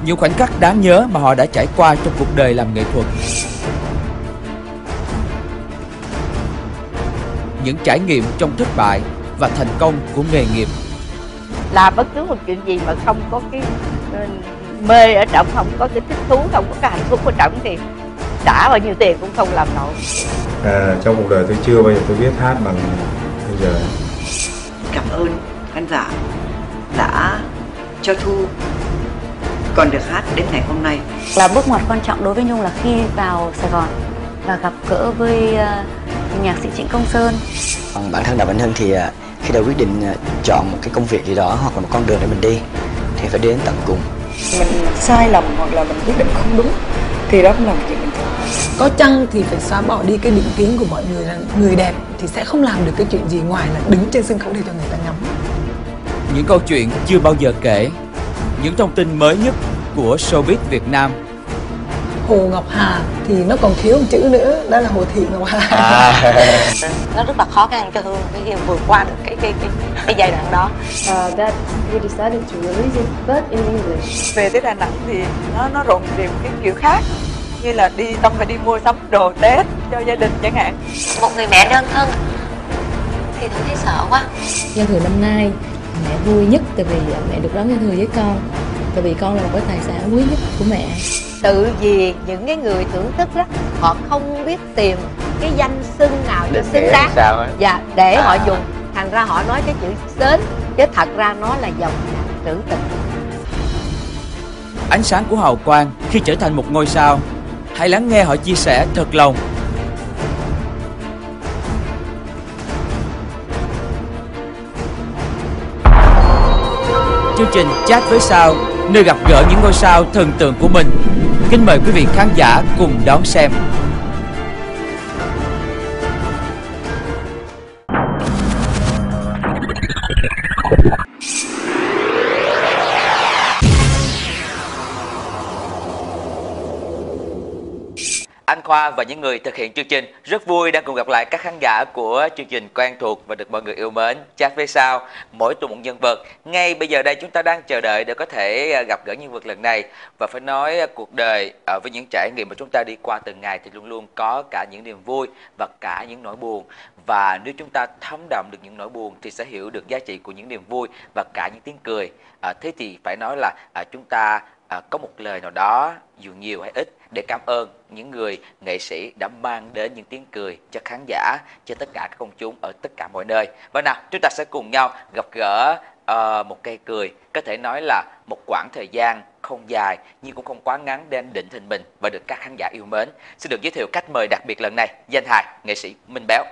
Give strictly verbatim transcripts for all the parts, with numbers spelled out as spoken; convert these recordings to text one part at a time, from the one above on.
những khoảnh khắc đáng nhớ mà họ đã trải qua trong cuộc đời làm nghệ thuật. Những trải nghiệm trong thất bại và thành công của nghề nghiệp. Làm bất cứ một chuyện gì mà không có cái mê ở trong, không có cái thích thú, không có cái hạnh phúc ở trong thì trả bao nhiêu tiền cũng không làm nổi. À, trong cuộc đời tôi chưa bao giờ tôi biết hát bằng bây giờ. Cảm ơn khán giả đã cho Thu còn được hát đến ngày hôm nay. Là bước ngoặt quan trọng đối với Nhung là khi vào Sài Gòn và gặp gỡ với uh, nhạc sĩ Trịnh Công Sơn. Còn bản thân Đàm Vĩnh Hưng thì uh, khi đã quyết định uh, chọn một cái công việc gì đó hoặc là một con đường để mình đi thì phải đến tận cùng. Mình sai lầm hoặc là mình quyết định không đúng thì đó cũng là một chuyện bình thường. Có chăng thì phải xóa bỏ đi cái định kiến của mọi người là người đẹp thì sẽ không làm được cái chuyện gì ngoài là đứng trên sân khấu để cho người ta ngắm. Những câu chuyện chưa bao giờ kể, những thông tin mới nhất của showbiz Việt Nam. Hồ Ngọc Hà thì nó còn thiếu một chữ nữa, đó là Hồ Thị Ngọc Hà. À. Nó rất là khó khăn cho Hương để vượt qua được cái cái cái cái giai đoạn đó. Uh, that we decided to release it, but in English. Về tới Đà Nẵng thì nó nó rộn rịp cái kiểu khác, như là đi Tâm phải đi mua sắm đồ Tết cho gia đình chẳng hạn. Một người mẹ đơn thân thì tôi thấy sợ quá. Giao thừa năm nay mẹ vui nhất tại vì mẹ được đón giao thừa với con, tại vì con là một cái tài sản quý nhất của mẹ. Tự vì những cái người thưởng thức đó họ không biết tìm cái danh xưng nào cho xứng đáng và để à. họ dùng, thành ra họ nói cái chữ sến chứ thật ra nó là dòng nhạc trữ tình. Ánh sáng của hào quang khi trở thành một ngôi sao. Hãy lắng nghe họ chia sẻ thật lòng. Chương trình Chat với Sao, nơi gặp gỡ những ngôi sao thần tượng của mình. Kính mời quý vị khán giả cùng đón xem. Anh Khoa và những người thực hiện chương trình rất vui đang cùng gặp lại các khán giả của chương trình quen thuộc và được mọi người yêu mến Chat với Sao. Mỗi tuần một nhân vật. Ngay bây giờ đây chúng ta đang chờ đợi để có thể gặp gỡ nhân vật lần này. Và phải nói cuộc đời với những trải nghiệm mà chúng ta đi qua từng ngày thì luôn luôn có cả những niềm vui và cả những nỗi buồn. Và nếu chúng ta thấm đậm được những nỗi buồn thì sẽ hiểu được giá trị của những niềm vui và cả những tiếng cười. À, thế thì phải nói là à, chúng ta à, có một lời nào đó dù nhiều hay ít để cảm ơn những người nghệ sĩ đã mang đến những tiếng cười cho khán giả, cho tất cả các công chúng ở tất cả mọi nơi. Và nào, chúng ta sẽ cùng nhau gặp gỡ uh, một cây cười, có thể nói là một quãng thời gian không dài nhưng cũng không quá ngắn để anh định hình mình và được các khán giả yêu mến. Xin được giới thiệu khách mời đặc biệt lần này, danh hài nghệ sĩ Minh Béo.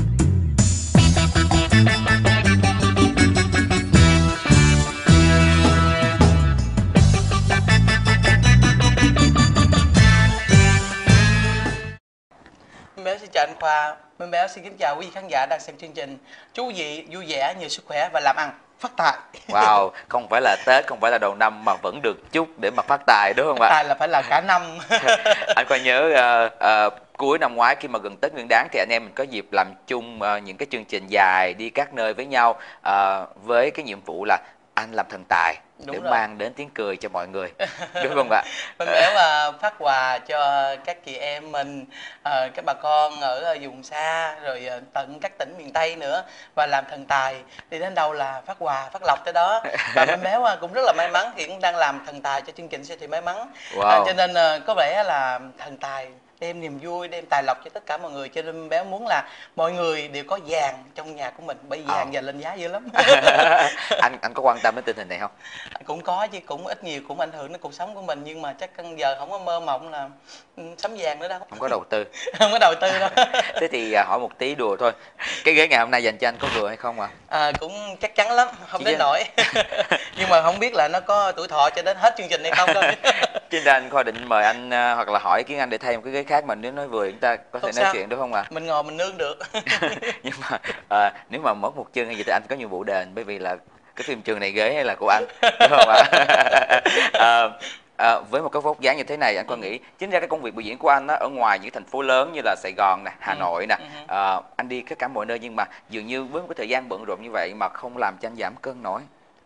Minh Béo xin chào anh Khoa. Minh Béo xin kính chào quý vị khán giả đang xem chương trình. Chú vị vui vẻ, nhiều sức khỏe và làm ăn phát tài. Wow, không phải là Tết, không phải là đầu năm mà vẫn được chúc để mà phát tài đúng không ạ? Phát tài là phải là cả năm. Anh Khoa nhớ uh, uh, cuối năm ngoái khi mà gần Tết Nguyên Đán thì anh em mình có dịp làm chung uh, những cái chương trình dài đi các nơi với nhau uh, với cái nhiệm vụ là anh làm thần tài. Đúng để rồi. Mang đến tiếng cười cho mọi người, đúng không ạ? Mình Béo mà phát quà cho các chị em mình, uh, các bà con ở vùng xa rồi uh, tận các tỉnh miền Tây nữa, và làm thần tài đi đến đâu là phát quà phát lộc tới đó. Và Minh Béo uh, cũng rất là may mắn hiện cũng đang làm thần tài cho chương trình Siêu Thị May Mắn. Wow. Uh, cho nên uh, có vẻ là thần tài đem niềm vui, đem tài lộc cho tất cả mọi người, cho nên Béo muốn là mọi người đều có vàng trong nhà của mình, bởi vàng oh. giờ lên giá dữ lắm. anh anh có quan tâm đến tình hình này không? Cũng có chứ, cũng ít nhiều cũng ảnh hưởng đến cuộc sống của mình, nhưng mà chắc giờ không có mơ mộng là sắm vàng nữa đâu. Không có đầu tư. Không có đầu tư đâu. Thế thì hỏi một tí đùa thôi, cái ghế ngày hôm nay dành cho anh có vừa hay không ạ? À? À, cũng chắc chắn lắm, không đến nổi. Nhưng mà không biết là nó có tuổi thọ cho đến hết chương trình hay không thôi. Trên đây anh Khoa định mời anh hoặc là hỏi ý kiến anh để thay một cái ghế khác mà nếu nói vừa chúng ta có thể nói chuyện đúng không ạ? À? Mình ngồi mình nương được. Nhưng mà à, nếu mà mất một chân hay gì thì anh có nhiệm vụ đền, bởi vì là cái phim trường này ghế hay là của anh đúng không ạ? À, à, với một cái vóc dáng như thế này anh có nghĩ chính ra cái công việc biểu diễn của anh á, ở ngoài những thành phố lớn như là Sài Gòn nè, Hà Nội nè, à, anh đi tất cả mọi nơi nhưng mà dường như với một cái thời gian bận rộn như vậy mà không làm cho anh giảm cân nổi.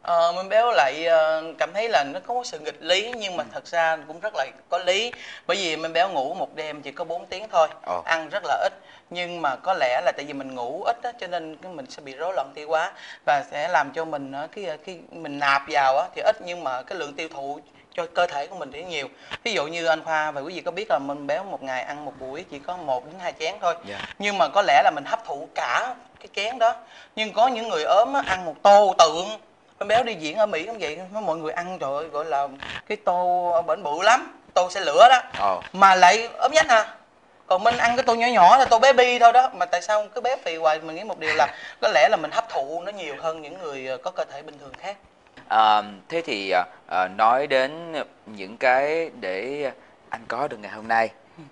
Ờ, Minh Béo lại uh, cảm thấy là nó có sự nghịch lý, nhưng mà thật ra cũng rất là có lý. Bởi vì Minh Béo ngủ một đêm chỉ có bốn tiếng thôi, oh. ăn rất là ít. Nhưng mà có lẽ là tại vì mình ngủ ít á, cho nên mình sẽ bị rối loạn tiêu hóa và sẽ làm cho mình cái khi mình nạp vào á, thì ít, nhưng mà cái lượng tiêu thụ cho cơ thể của mình thì nhiều. Ví dụ như anh Khoa và quý vị có biết là Minh Béo một ngày ăn một buổi chỉ có một đến hai chén thôi, yeah. nhưng mà có lẽ là mình hấp thụ cả cái chén đó. Nhưng có những người ốm á, ăn một tô tượng. Minh Béo đi diễn ở Mỹ cũng vậy, mọi người ăn trời ơi, gọi là cái tô ở bển bự lắm, tô xe lửa đó, oh. mà lại ốm nhách à. Còn mình ăn cái tô nhỏ nhỏ là tô bé bi thôi đó, mà tại sao cứ bé phì hoài? Mình nghĩ một điều là có lẽ là mình hấp thụ nó nhiều hơn những người có cơ thể bình thường khác. À, thế thì à, nói đến những cái để anh có được ngày hôm nay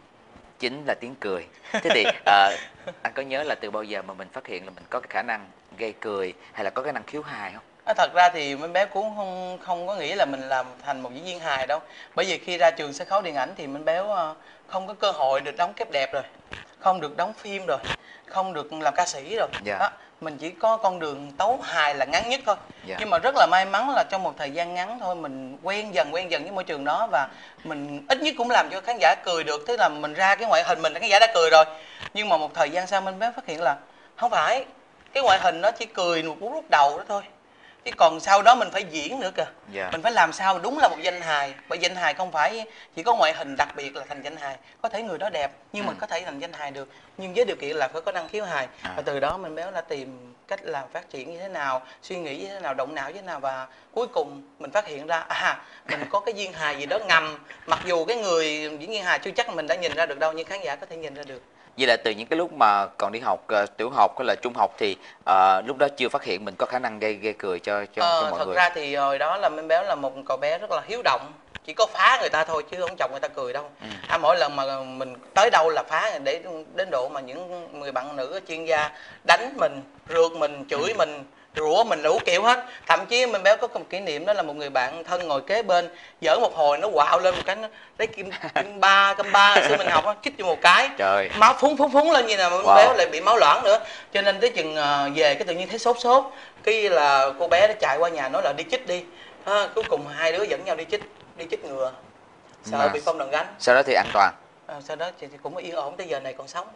chính là tiếng cười. Thế thì à, anh có nhớ là từ bao giờ mà mình phát hiện là mình có cái khả năng gây cười hay là có cái năng khiếu hài không? À, thật ra thì Minh Béo cũng không không có nghĩ là mình làm thành một diễn viên hài đâu. Bởi vì khi ra trường sân khấu điện ảnh thì Minh Béo không có cơ hội được đóng kép đẹp rồi, không được đóng phim rồi, không được làm ca sĩ rồi. Yeah. Đó, mình chỉ có con đường tấu hài là ngắn nhất thôi. Yeah. Nhưng mà rất là may mắn là trong một thời gian ngắn thôi mình quen dần quen dần với môi trường đó, và mình ít nhất cũng làm cho khán giả cười được. Tức là mình ra cái ngoại hình mình khán giả đã cười rồi, nhưng mà một thời gian sau Minh Béo phát hiện là không phải, cái ngoại hình nó chỉ cười một lúc đầu đó thôi, chứ còn sau đó mình phải diễn nữa kìa. Yeah. Mình phải làm sao đúng là một danh hài. Bởi danh hài không phải chỉ có ngoại hình đặc biệt là thành danh hài. Có thể người đó đẹp nhưng ừ. mà có thể thành danh hài được, nhưng với điều kiện là phải có năng khiếu hài. À. Và từ đó Minh Béo đã tìm cách làm phát triển như thế nào, suy nghĩ như thế nào, động não như thế nào, và cuối cùng mình phát hiện ra à mình có cái duyên hài gì đó ngầm. Mặc dù cái người diễn viên hài chưa chắc mình đã nhìn ra được đâu, nhưng khán giả có thể nhìn ra được. Vậy là từ những cái lúc mà còn đi học uh, tiểu học hay là trung học thì uh, lúc đó chưa phát hiện mình có khả năng gây gây cười cho cho, ờ, cho mọi thật người. Thật ra thì hồi đó là Minh Béo là một cậu bé rất là hiếu động, chỉ có phá người ta thôi chứ không chọc người ta cười đâu. Ừ. À, mỗi lần mà mình tới đâu là phá, để đến độ mà những người bạn nữ chuyên gia đánh mình, rượt mình, chửi ừ. mình, rủa mình đủ kiểu hết. Thậm chí Minh Béo có một kỷ niệm đó là một người bạn thân ngồi kế bên giỡn một hồi, nó quạo lên một cái, nó lấy kim kim ba kim ba hồi xưa mình học á, chích cho một cái. Trời. Máu phúng phúng phúng lên như nào mà Minh wow. Béo lại bị máu loãng nữa. Cho nên tới chừng về cái tự nhiên thấy sốt sốt, cái là cô bé nó chạy qua nhà nói là đi chích đi. À, cuối cùng hai đứa dẫn nhau đi chích, đi chích ngừa, sợ mà bị phong đòn gánh. Sau đó thì an toàn. À, sau đó thì cũng yên ổn tới giờ này còn sống.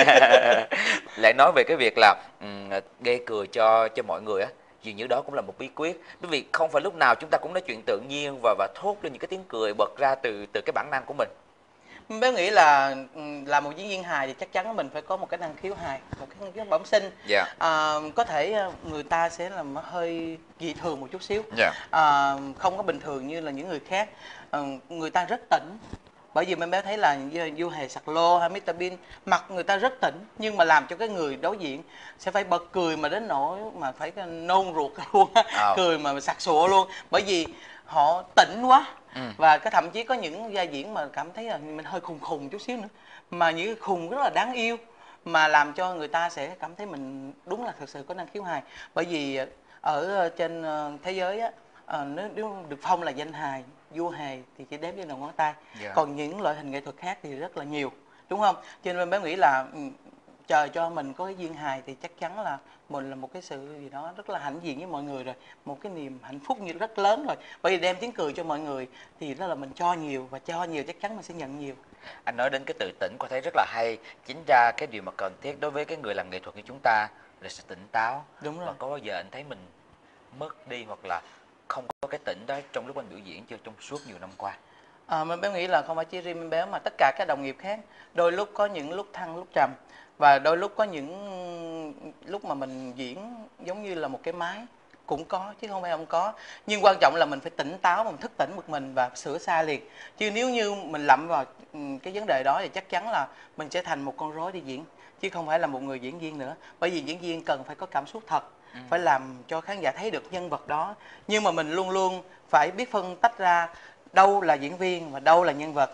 Lại nói về cái việc là um, gây cười cho cho mọi người á, dường như đó cũng là một bí quyết. Bởi vì không phải lúc nào chúng ta cũng nói chuyện tự nhiên và và thốt lên những cái tiếng cười bật ra từ từ cái bản năng của mình. Bé nghĩ là là một diễn viên hài thì chắc chắn mình phải có một cái năng khiếu hài, một cái năng khiếu bẩm sinh. Yeah. À, có thể người ta sẽ làm hơi dị thường một chút xíu. Yeah. À, không có bình thường như là những người khác. À, người ta rất tỉnh. Bởi vì mình bé thấy là Du Hề Sạc Lô hay mít tơ Bean mặt người ta rất tỉnh, nhưng mà làm cho cái người đối diện sẽ phải bật cười mà đến nỗi mà phải nôn ruột luôn, oh. cười mà sặc sụa luôn, bởi vì họ tỉnh quá. Ừ. Và cái thậm chí có những vai diễn mà cảm thấy là mình hơi khùng khùng chút xíu nữa, mà những khùng rất là đáng yêu, mà làm cho người ta sẽ cảm thấy mình đúng là thực sự có năng khiếu hài. Bởi vì ở trên thế giới á, nếu được phong là danh hài Du Hề thì chỉ đếm trên đầu ngón tay. Yeah. Còn những loại hình nghệ thuật khác thì rất là nhiều, đúng không? Cho nên bé nghĩ là chờ cho mình có cái duyên hài thì chắc chắn là mình là một cái sự gì đó rất là hãnh diện với mọi người rồi, một cái niềm hạnh phúc như rất lớn rồi. Bởi vì đem tiếng cười cho mọi người thì đó là mình cho nhiều, và cho nhiều chắc chắn mình sẽ nhận nhiều. Anh nói đến cái tự tỉnh, có thấy rất là hay. Chính ra cái điều mà cần thiết đối với cái người làm nghệ thuật như chúng ta là sự tỉnh táo. Đúng rồi. Và có bao giờ anh thấy mình mất đi hoặc là không có cái tỉnh đó trong lúc anh biểu diễn chưa, trong suốt nhiều năm qua? À, mình Béo nghĩ là không phải chỉ riêng mình Béo mà tất cả các đồng nghiệp khác, đôi lúc có những lúc thăng lúc trầm, và đôi lúc có những lúc mà mình diễn giống như là một cái máy, cũng có chứ không phải không có. Nhưng quan trọng là mình phải tỉnh táo, mình thức tỉnh một mình và sửa sai liền. Chứ nếu như mình lậm vào cái vấn đề đó thì chắc chắn là mình sẽ thành một con rối đi diễn, chứ không phải là một người diễn viên nữa. Bởi vì diễn viên cần phải có cảm xúc thật, ừ. phải làm cho khán giả thấy được nhân vật đó. Nhưng mà mình luôn luôn phải biết phân tách ra đâu là diễn viên và đâu là nhân vật.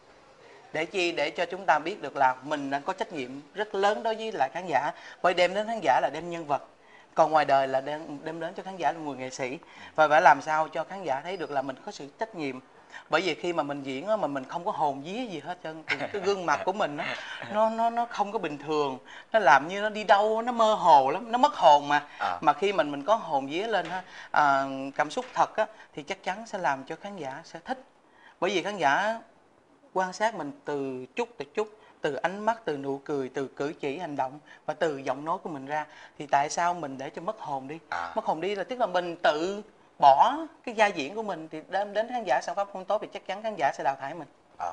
Để chi? Để cho chúng ta biết được là mình đang có trách nhiệm rất lớn đối với lại khán giả. Bởi đem đến khán giả là đem nhân vật, còn ngoài đời là đem, đem đến cho khán giả là người nghệ sĩ. Và phải làm sao cho khán giả thấy được là mình có sự trách nhiệm Bởi vì khi mà mình diễn á, mà mình không có hồn vía gì hết trơn, thì cái gương mặt của mình á, nó nó nó không có bình thường, nó làm như nó đi đâu, nó mơ hồ lắm, nó mất hồn mà. À. Mà khi mình mình có hồn vía lên ha, à, cảm xúc thật á, thì chắc chắn sẽ làm cho khán giả sẽ thích. Bởi vì khán giả quan sát mình từ chút từ chút, từ ánh mắt, từ nụ cười, từ cử chỉ hành động và từ giọng nói của mình ra. Thì tại sao mình để cho mất hồn đi? À. Mất hồn đi là tức là mình tự bỏ cái vai diễn của mình, thì đem đến khán giả sản phẩm không tốt thì chắc chắn khán giả sẽ đào thải mình. À.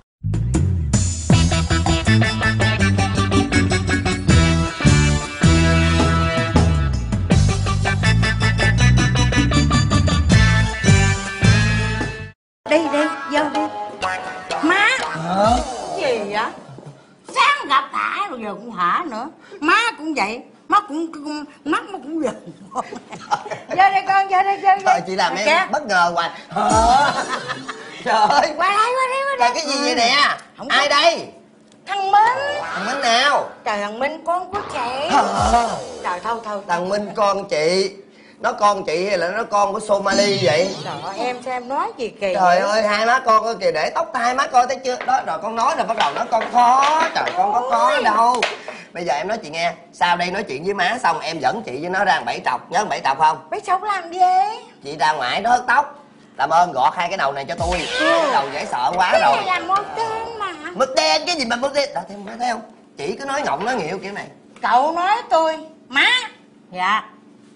Đi đi, vô đi. Má. Hả? Gì vậy? Sáng gặp hả rồi giờ cũng hả nữa. Má cũng vậy. Má cũng, cũng mắt nó cũng giận. Vô đây con, vô đây, vô đây. Trời, chị làm em Kìa. Bất ngờ hoài. Hả? Trời ơi. Qua đây, qua đây, qua đây. Trời, cái gì vậy nè? Không ai có... đây? Thằng Minh. Thằng Minh nào? Trời, thằng Minh con của chị. Hả? Trời, thôi thôi. Thằng Minh con chị. Nó con chị hay là nó con của Somali vậy? Trời ơi, em sao em nói gì kỳ. Trời ơi, hai má con ơi kìa, để tóc hai má coi thấy chưa? Đó, rồi con nói rồi bắt đầu nó con khó. Trời, con có khó đâu. Bây giờ em nói chị nghe, sau đây nói chuyện với má xong em dẫn chị với nó ra bảy trọc, nhớ bảy trọc không? Bảy trọc làm gì? Chị ra ngoài đó hớt tóc. Làm ơn gọt hai cái đầu này cho tôi. Ừ. Cái đầu dễ sợ quá cái rồi. Cái này là mực đen mà. Mực đen cái gì mà mực đen? Đó, thấy, thấy không? Chị cứ nói ngọng nói nghịu kiểu này. Cậu nói tôi, má. Dạ.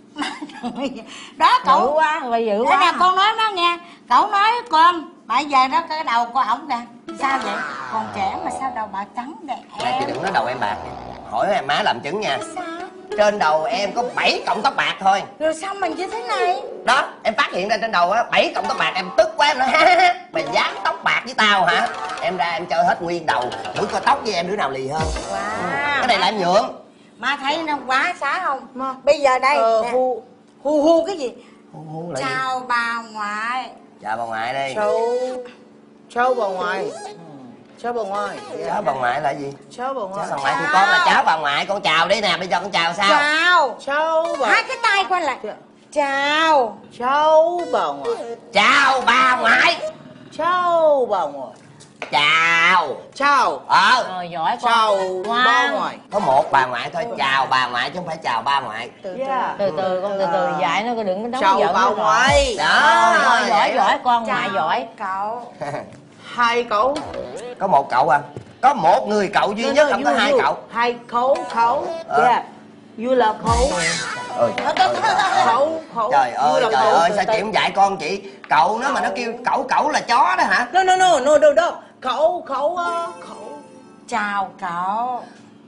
Đó cậu. Dữ quá, rồi dữ quá. Thế là con nói nó nghe. Cậu nói con, bây giờ đó cái đầu của ổng nè. Sao vậy? Còn trẻ mà sao đầu bạc trắng đẹp? Nè, chị đừng nói đầu em bạc. Hỏi em má làm chứng nha. Sao? Trên đầu em có bảy cọng tóc bạc thôi. Rồi sao mình như thế này? Đó, em phát hiện ra trên đầu á bảy cọng tóc bạc, em tức quá em nói ha ha. Mày dám tóc bạc với tao hả? Em ra em chơi hết nguyên đầu, thử coi tóc với em đứa nào lì hơn. Wow. Cái này là em nhượng. Má thấy nó quá xá không? Má. Bây giờ đây ờ, hu hu hu cái gì? Hu hu là chào gì? Bà ngoại. Chào bà ngoại đi. Chào chào bà ngoại. Cháu bà ngoại. Yeah. Cháu bà ngoại là gì? Cháu bà ngoại. Cháu bà ngoại thì con là cháu bà ngoại, con chào đi nè, bây giờ con chào sao? Chào. Cháu bà. Hai cái tay quanh lại. Chào. Cháu bà ngoại. Chào bà ngoại. Cháu bà ngoại. Chào. Chào. Ờ. Rồi giỏi con. Chào bà ngoại. Có một bà ngoại thôi, chào bà ngoại chứ không phải chào ba ngoại. Từ từ, yeah. từ, từ con từ từ à. dạy nó, con đừng có đóng giận. Chào bà ngoại. Đó. Rồi, giỏi giỏi con, ngoại giỏi. Cậu. Hai cậu. Có một cậu à? Có một người cậu duy no, nhất, no, không you, có hai you. Cậu. Hai khấu khấu. Ờ. Yeah. You là khấu. Ơi. Khấu khấu. Trời ơi trời khấu. Ơi sao chị không dạy con chị? Cậu nó mà nó kêu cẩu cẩu là chó đó hả? No no no no no no. Khẩu khẩu khẩu. Chào cậu.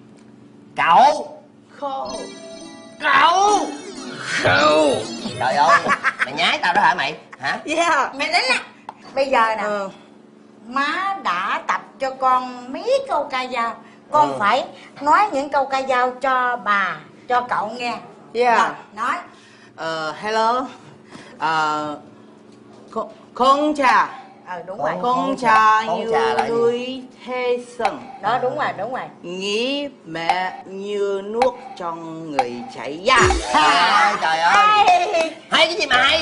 Cậu. Khẩu. Cậu. Cậu. Trời ơi, mày nhái tao đó hả mày? Hả? Yeah. Mày đến nè. Bây giờ nè. Ừ. Má đã tập cho con mấy câu ca dao. Con ừ. phải nói những câu ca dao cho bà, cho cậu nghe. Yeah. Rồi, nói. Uh, hello. Uh, con, con trà. Ờ đúng rồi. Con trà như núi Thế Sơn. Đó đúng rồi, đúng rồi. Nghĩ mẹ như nước trong người chảy ra. Trời ơi, trời ơi. Hay cái gì mà hay?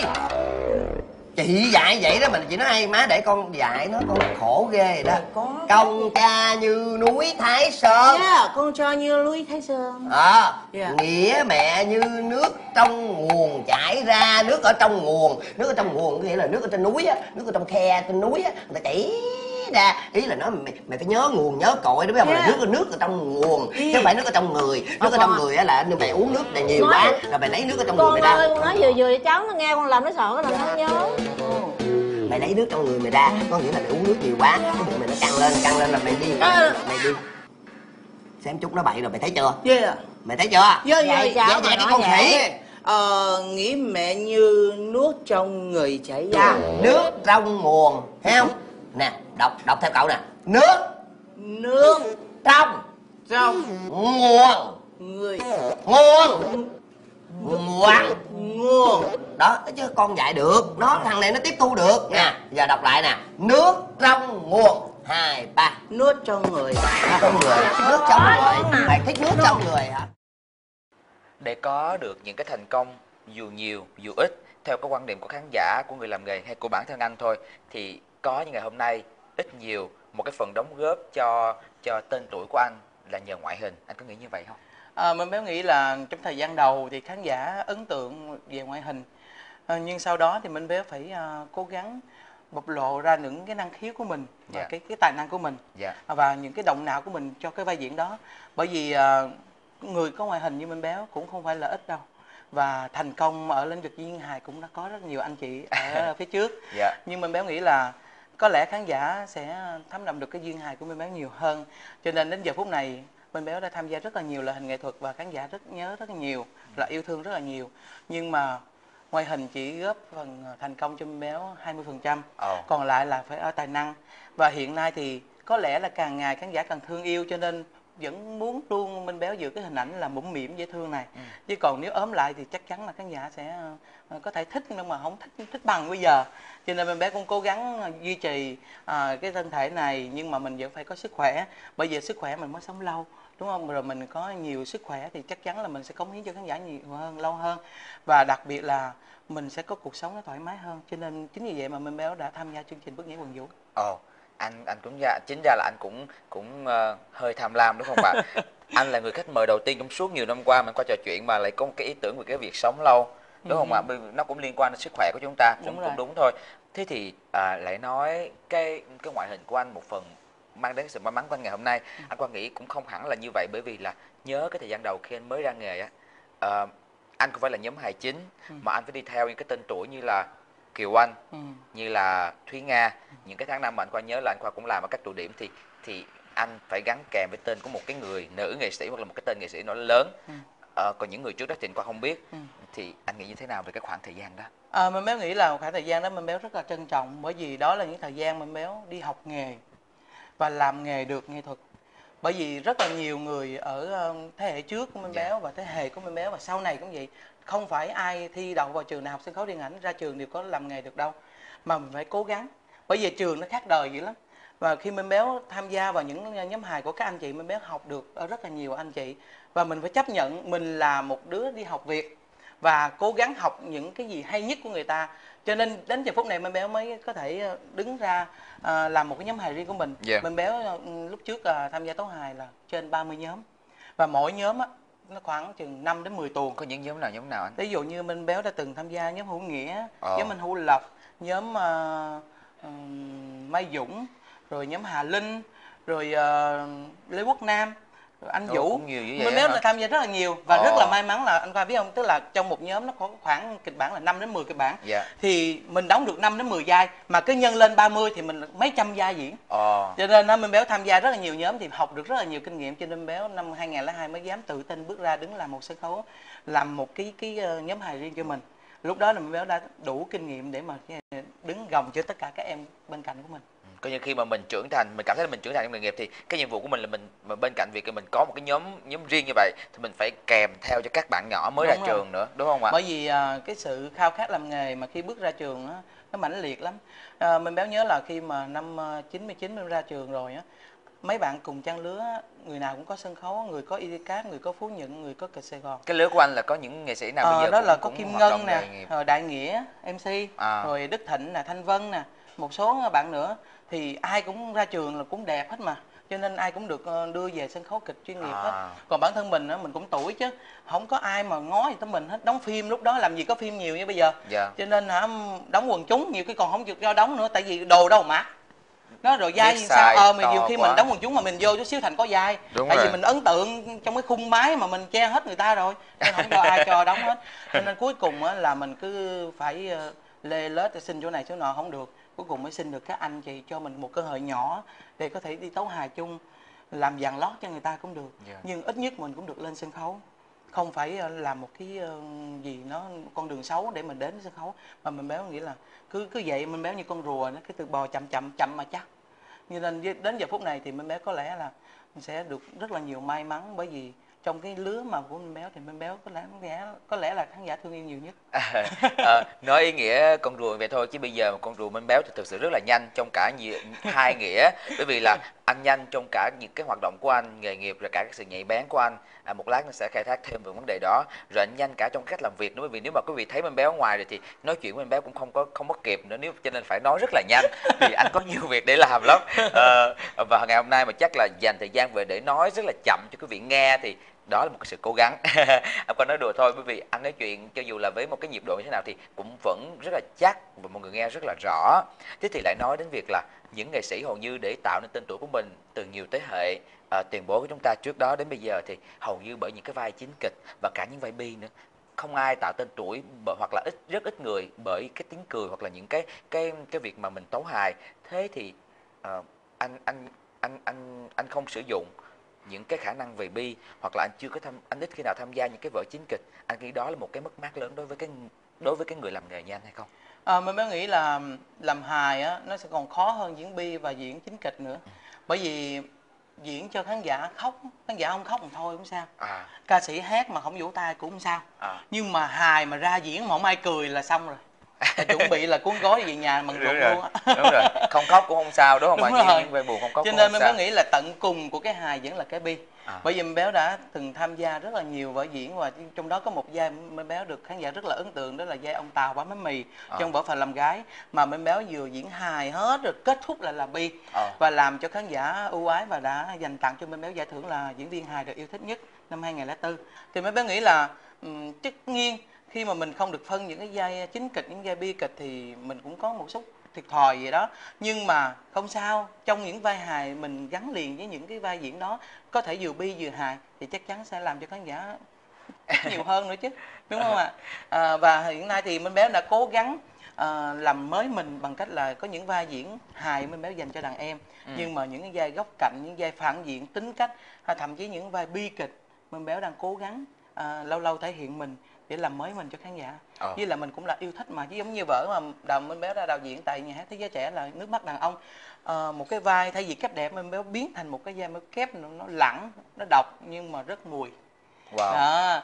Chị dạy vậy đó mà chị nói hay, má để con dạy nó con khổ ghê rồi đó. Công cha như núi Thái Sơn. Yeah, con cha như núi Thái Sơn. Ờ à, yeah. Nghĩa mẹ như nước trong nguồn chảy ra. Nước ở trong nguồn, nước ở trong nguồn nghĩa là nước ở trên núi á, nước ở trong khe trên núi á, người ta chảy ra. Ý là nó mày, mày phải nhớ nguồn nhớ cội đó biết không? Yeah. Là nước nước ở trong nguồn chứ không phải nước ở trong người. Nước ở trong người á là mày uống nước này nhiều quá rồi mày lấy nước ở trong người mày ra. Con ơi, con nói vừa vừa cho cháu nó nghe, con làm nó sợ nó làm nó nhớ. Mày lấy nước trong người mày ra, có nghĩa là mày uống nước nhiều quá, cái bụng mày nó căng lên, căng lên là mày đi, mày, mày đi. Xem chút nó bậy rồi mày thấy chưa? Yeah. Mày thấy chưa? Yeah, yeah, vậy dạ, dạ, cái con khỉ. Ờ, nghĩ mẹ như nước trong người chảy ra. Nước trong nguồn, thấy không? Nè, đọc đọc theo cậu nè. Nước nước trong trong nguồn người nguồn nguồn nguồn đó, chứ con dạy được nó, thằng này nó tiếp thu được nè. Giờ đọc lại nè. Nước trong nguồn, hai ba. Nước trong người. Nước trong người, nước trong người. Mày thích nước trong người hả? Để có được những cái thành công dù nhiều dù ít theo cái quan điểm của khán giả, của người làm nghề hay của bản thân anh thôi, thì có như ngày hôm nay ít nhiều một cái phần đóng góp cho cho tên tuổi của anh là nhờ ngoại hình, anh có nghĩ như vậy không? À, mình béo nghĩ là trong thời gian đầu thì khán giả ấn tượng về ngoại hình, à, nhưng sau đó thì Minh Béo phải uh, cố gắng bộc lộ ra những cái năng khiếu của mình và Dạ. cái cái tài năng của mình, Dạ. và những cái động não của mình cho cái vai diễn đó. Bởi vì uh, người có ngoại hình như Minh Béo cũng không phải là ít đâu, và thành công ở lĩnh vực diễn hài cũng đã có rất nhiều anh chị ở phía trước. Dạ. Nhưng Minh Béo nghĩ là có lẽ khán giả sẽ thấm đậm được cái duyên hài của Minh Béo nhiều hơn, cho nên đến giờ phút này Minh Béo đã tham gia rất là nhiều loại hình nghệ thuật và khán giả rất nhớ rất là nhiều, là yêu thương rất là nhiều. Nhưng mà ngoại hình chỉ góp phần thành công cho Minh Béo hai mươi phần trăm, oh. còn lại là phải ở tài năng. Và hiện nay thì có lẽ là càng ngày khán giả càng thương yêu, cho nên vẫn muốn luôn Minh Béo giữ cái hình ảnh là mũm mĩm dễ thương này. Ừ. Chứ còn nếu ốm lại thì chắc chắn là khán giả sẽ uh, có thể thích nhưng mà không thích thích bằng bây giờ. Cho nên Minh Béo cũng cố gắng duy trì uh, cái thân thể này, nhưng mà mình vẫn phải có sức khỏe, bởi vì sức khỏe mình mới sống lâu, đúng không? Rồi mình có nhiều sức khỏe thì chắc chắn là mình sẽ cống hiến cho khán giả nhiều hơn, lâu hơn, và đặc biệt là mình sẽ có cuộc sống nó thoải mái hơn. Cho nên chính vì vậy mà Minh Béo đã tham gia chương trình Bước Nhảy Quần Vũ. Ồ, oh, anh anh cũng ra chính ra là anh cũng cũng uh, hơi tham lam đúng không bạn? Anh là người khách mời đầu tiên trong suốt nhiều năm qua mình qua trò chuyện mà lại có một cái ý tưởng về cái việc sống lâu, đúng không ạ? Ừ. Nó cũng liên quan đến sức khỏe của chúng ta, đúng cũng, cũng đúng thôi. Thế thì à, lại nói cái cái ngoại hình của anh một phần mang đến sự may mắn của anh ngày hôm nay. Ừ. Anh Quang nghĩ cũng không hẳn là như vậy, bởi vì là nhớ cái thời gian đầu khi anh mới ra nghề á, uh, anh không phải là nhóm hài chính, ừ. mà anh phải đi theo những cái tên tuổi như là Kiều Anh, ừ. như là Thúy Nga. Ừ. Những cái tháng năm mà anh Khoa nhớ là anh Khoa cũng làm ở các tụ điểm thì thì anh phải gắn kèm với tên của một cái người nữ nghệ sĩ hoặc là một cái tên nghệ sĩ nó lớn. Ừ. À, còn những người trước đó thì anh Khoa không biết. Ừ. Thì anh nghĩ như thế nào về cái khoảng thời gian đó? À, Minh Béo nghĩ là khoảng thời gian đó Minh Béo rất là trân trọng, bởi vì đó là những thời gian Minh Béo đi học nghề và làm nghề được nghệ thuật. Bởi vì rất là nhiều người ở thế hệ trước của Minh Béo, yeah. và thế hệ của Minh Béo và sau này cũng vậy, không phải ai thi đậu vào trường nào học sân khấu điện ảnh ra trường đều có làm nghề được đâu, mà mình phải cố gắng, bởi vì trường nó khác đời dữ lắm. Và khi Minh Béo tham gia vào những nhóm hài của các anh chị, Minh Béo học được ở rất là nhiều anh chị, và mình phải chấp nhận mình là một đứa đi học Việt và cố gắng học những cái gì hay nhất của người ta. Cho nên đến giờ phút này Minh Béo mới có thể đứng ra uh, làm một cái nhóm hài riêng của mình. Yeah. Minh Béo uh, lúc trước uh, tham gia tấu hài là trên ba mươi nhóm, và mỗi nhóm á, nó khoảng chừng năm đến mười tuồng. Có những nhóm nào nhóm nào anh? Ví dụ như Minh Béo đã từng tham gia nhóm Hữu Nghĩa, oh. nhóm Minh Hữu Lộc, nhóm uh, uh, Mai Dũng, rồi nhóm Hà Linh, rồi uh, Lê Quốc Nam, rồi anh Vũ. Minh Béo là tham gia rất là nhiều, và oh. rất là may mắn là anh Khoa biết không, tức là trong một nhóm nó có khoảng kịch bản là năm đến mười kịch bản, yeah. thì mình đóng được năm đến mười vai, mà cứ nhân lên ba mươi thì mình mấy trăm vai diễn. Oh. Cho nên Minh Béo tham gia rất là nhiều nhóm thì học được rất là nhiều kinh nghiệm. Cho nên Minh Béo năm hai nghìn lẻ hai mới dám tự tin bước ra đứng làm một sân khấu, làm một cái cái nhóm hài riêng cho mình. Lúc đó là Minh Béo đã đủ kinh nghiệm để mà đứng gồng cho tất cả các em bên cạnh của mình. Coi như khi mà mình trưởng thành, mình cảm thấy là mình trưởng thành trong nghề nghiệp thì cái nhiệm vụ của mình là mình mà bên cạnh việc mình có một cái nhóm nhóm riêng như vậy thì mình phải kèm theo cho các bạn nhỏ mới đúng ra rồi. Trường nữa, đúng không ạ? Bởi vì uh, cái sự khao khát làm nghề mà khi bước ra trường á, nó mãnh liệt lắm. Uh, mình Béo nhớ là khi mà năm chín mươi chín mình ra trường rồi á, mấy bạn cùng trang lứa người nào cũng có sân khấu, người có i đê cát, người có Phú Nhuận, người có kịch Sài Gòn. Cái lứa của anh là có những nghệ sĩ nào à, bây giờ đó cũng, là có cũng Kim Ngân nè, rồi Đại Nghĩa em xê, à. rồi Đức Thịnh nè, Thanh Vân nè, một số bạn nữa, thì ai cũng ra trường là cũng đẹp hết mà, cho nên ai cũng được đưa về sân khấu kịch chuyên nghiệp à. hết. Còn bản thân mình mình cũng tuổi chứ, không có ai mà ngó gì tới mình hết. Đóng phim lúc đó làm gì có phim nhiều như bây giờ, yeah. cho nên hả đóng quần chúng nhiều cái còn không được cho đóng nữa, tại vì đồ đâu mà nó rồi vai sao ờ mà nhiều khi quá. Mình đóng quần chúng mà mình vô chút xíu thành có vai, đúng tại rồi. Vì mình ấn tượng trong cái khung máy mà mình che hết người ta rồi, nên không cho ai cho đóng hết. Cho nên cuối cùng là mình cứ phải lê lết xin chỗ này chỗ nọ không được, cuối cùng mới xin được các anh chị cho mình một cơ hội nhỏ để có thể đi tấu hài chung, làm dàn lót cho người ta cũng được, yeah. nhưng ít nhất mình cũng được lên sân khấu, không phải làm một cái gì nó con đường xấu để mình đến sân khấu. Mà mình Béo nghĩ là cứ cứ vậy, mình Béo như con rùa nó cứ từ bò chậm chậm chậm mà chắc. Như nên đến giờ phút này thì mình Béo có lẽ là mình sẽ được rất là nhiều may mắn, bởi vì trong cái lứa mà của Minh Béo thì Minh Béo có lẽ có lẽ là khán giả thương yêu nhiều nhất. À, à, nói ý nghĩa con rùa vậy thôi chứ bây giờ mà con rùa Minh Béo thì thực sự rất là nhanh trong cả nhiều, hai nghĩa, bởi vì là anh Nhanh trong cả những cái hoạt động của anh, nghề nghiệp rồi cả cái sự nhạy bén của anh, à, một lát nó sẽ khai thác thêm về vấn đề đó. Rồi anh Nhanh cả trong cách làm việc nữa, bởi vì nếu mà quý vị thấy Minh Béo ở ngoài rồi thì nói chuyện với Minh Béo cũng không có không có kịp nữa, nếu cho nên phải nói rất là nhanh vì anh có nhiều việc để làm lắm. À, và ngày hôm nay mà chắc là dành thời gian về để nói rất là chậm cho quý vị nghe thì đó là một cái sự cố gắng. Anh còn nói đùa thôi, bởi vì anh nói chuyện cho dù là với một cái nhịp độ như thế nào thì cũng vẫn rất là chắc và mọi người nghe rất là rõ. Thế thì lại nói đến việc là những nghệ sĩ hầu như để tạo nên tên tuổi của mình từ nhiều thế hệ à, tiền bối của chúng ta trước đó đến bây giờ thì hầu như bởi những cái vai chính kịch và cả những vai bi nữa, không ai tạo tên tuổi bởi, hoặc là ít rất ít người bởi cái tiếng cười hoặc là những cái cái cái việc mà mình tấu hài. Thế thì uh, anh anh anh anh anh không sử dụng những cái khả năng về bi, hoặc là anh chưa có tham anh ít khi nào tham gia những cái vở chính kịch, anh nghĩ đó là một cái mất mát lớn đối với cái đối với cái người làm nghề như anh hay không? À, mình mới nghĩ là làm hài á nó sẽ còn khó hơn diễn bi và diễn chính kịch nữa. Ừ. Bởi vì diễn cho khán giả khóc, khán giả không khóc thì thôi cũng sao. À. Ca sĩ hát mà không vỗ tay cũng không sao. À. Nhưng mà hài mà ra diễn mà không ai cười là xong rồi. Là chuẩn bị là cuốn gói về nhà mừng rụng luôn á. Đúng rồi, không khóc cũng không sao đúng không? Đúng mà rồi. Những về buồn không khóc. Cho nên mình mới nghĩ là tận cùng của cái hài vẫn là cái bi. À. Bởi vì Minh Béo đã từng tham gia rất là nhiều vở diễn và trong đó có một vai Minh Béo được khán giả rất là ấn tượng, đó là vai ông Tàu bán bánh mì à. trong vở Phật làm gái, mà Minh Béo vừa diễn hài hết rồi kết thúc lại là bi à. và làm cho khán giả ưu ái và đã dành tặng cho Minh Béo giải thưởng là diễn viên hài được yêu thích nhất năm hai nghìn không trăm lẻ bốn. Thì Minh Béo nghĩ là um, tất nhiên khi mà mình không được phân những cái vai chính kịch, những vai bi kịch thì mình cũng có một số thiệt thòi vậy đó, nhưng mà không sao, trong những vai hài mình gắn liền với những cái vai diễn đó, có thể vừa bi vừa hài thì chắc chắn sẽ làm cho khán giả nhiều hơn nữa chứ, đúng không ạ? À, và hiện nay thì Minh Béo đã cố gắng à, làm mới mình bằng cách là có những vai diễn hài Minh Béo dành cho đàn em, ừ. nhưng mà những cái vai góc cạnh, những vai phản diện tính cách, hay thậm chí những vai bi kịch Minh Béo đang cố gắng à, lâu lâu thể hiện mình để làm mới mình cho khán giả. Ờ. Với là mình cũng là yêu thích mà, chứ giống như vở mà Đào Minh Béo ra đạo diễn tại Nhà hát Thế Giới Trẻ là Nước Mắt Đàn Ông, à, một cái vai thay vì kép đẹp Minh Béo biến thành một cái vai mới kép nó, nó lẳng, nó độc nhưng mà rất mùi. Wow. Đó.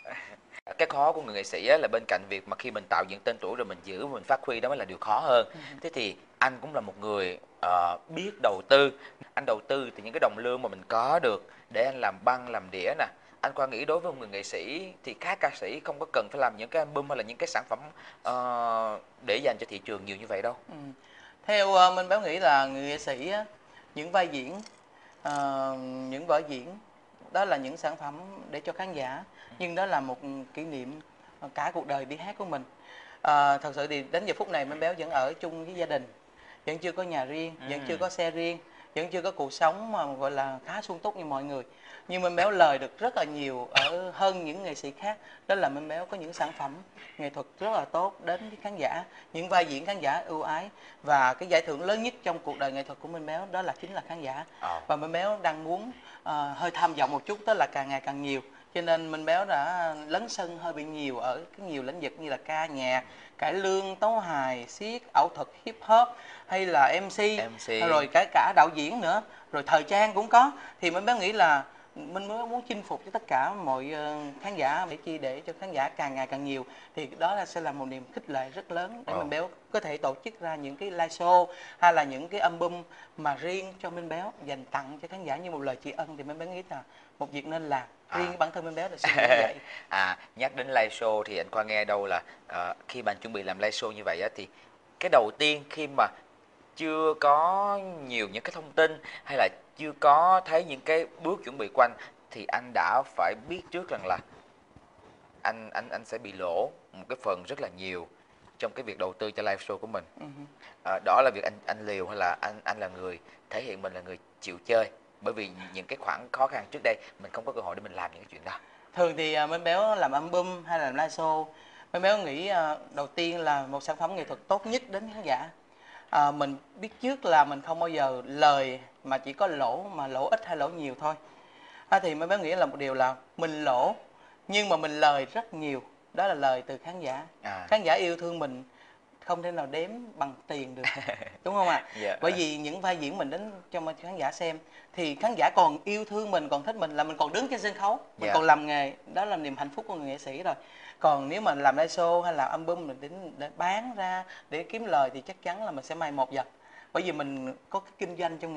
Cái khó của người nghệ sĩ là bên cạnh việc mà khi mình tạo dựng tên tuổi rồi mình giữ mình phát huy đó mới là điều khó hơn. Ừ. Thế thì anh cũng là một người uh, biết đầu tư, anh đầu tư thì những cái đồng lương mà mình có được để anh làm băng làm đĩa nè. Anh Khoa nghĩ đối với một người nghệ sĩ thì các ca sĩ không có cần phải làm những cái album hay là những cái sản phẩm uh, để dành cho thị trường nhiều như vậy đâu. Ừ. Theo uh, Minh Béo nghĩ là người nghệ sĩ á, những vai diễn, uh, những vở diễn đó là những sản phẩm để cho khán giả, nhưng đó là một kỷ niệm cả cuộc đời đi hát của mình. Uh, thật sự thì đến giờ phút này Minh Béo vẫn ở chung với gia đình, vẫn chưa có nhà riêng, ừ. vẫn chưa có xe riêng, vẫn chưa có cuộc sống mà gọi là khá sung túc như mọi người. Nhưng Minh Béo lời được rất là nhiều ở hơn những nghệ sĩ khác, đó là Minh Béo có những sản phẩm nghệ thuật rất là tốt đến với khán giả, những vai diễn khán giả ưu ái, và cái giải thưởng lớn nhất trong cuộc đời nghệ thuật của Minh Béo đó là chính là khán giả. À. Và Minh Béo đang muốn uh, hơi tham vọng một chút, đó là càng ngày càng nhiều, cho nên Minh Béo đã lấn sân hơi bị nhiều ở cái nhiều lĩnh vực như là ca nhạc, cải lương, tấu hài, xiếc, ảo thuật, hip hop hay là em xê, em xê. Rồi cả cả đạo diễn nữa, rồi thời trang cũng có. Thì Minh Béo nghĩ là mình mới muốn chinh phục cho tất cả mọi khán giả, để chi để cho khán giả càng ngày càng nhiều, thì đó là sẽ là một niềm khích lệ rất lớn để oh. Minh Béo có thể tổ chức ra những cái live show hay là những cái album mà riêng cho Minh Béo dành tặng cho khán giả như một lời tri ân, thì Minh Béo nghĩ là một việc nên làm. Riêng à. bản thân Minh Béo là suy nghĩ như vậy. À, nhắc đến live show thì anh Khoa nghe đâu là uh, khi mà anh chuẩn bị làm live show như vậy á, thì cái đầu tiên khi mà chưa có nhiều những cái thông tin hay là chưa có thấy những cái bước chuẩn bị của anh thì anh đã phải biết trước rằng là anh anh anh sẽ bị lỗ một cái phần rất là nhiều trong cái việc đầu tư cho live show của mình. Uh-huh. À, đó là việc anh anh liều hay là anh anh là người thể hiện mình là người chịu chơi, bởi vì những cái khoảng khó khăn trước đây mình không có cơ hội để mình làm những cái chuyện đó. Thường thì uh, Minh Béo làm album hay là làm live show, Minh Béo nghĩ uh, đầu tiên là một sản phẩm nghệ thuật tốt nhất đến khán giả. À, mình biết trước là mình không bao giờ lời mà chỉ có lỗ, mà lỗ ít hay lỗ nhiều thôi. À, thì Minh Béo nghĩ là một điều là mình lỗ nhưng mà mình lời rất nhiều, đó là lời từ khán giả. À. Khán giả yêu thương mình không thể nào đếm bằng tiền được, đúng không ạ? À? Yeah. Bởi vì những vai diễn mình đến cho khán giả xem thì khán giả còn yêu thương mình, còn thích mình là mình còn đứng trên sân khấu, mình yeah. còn làm nghề, đó là niềm hạnh phúc của người nghệ sĩ rồi. Còn nếu mà làm live show hay là album mình đến để bán ra để kiếm lời thì chắc chắn là mình sẽ may một dần, bởi vì mình có cái kinh doanh trong nghệ thuật.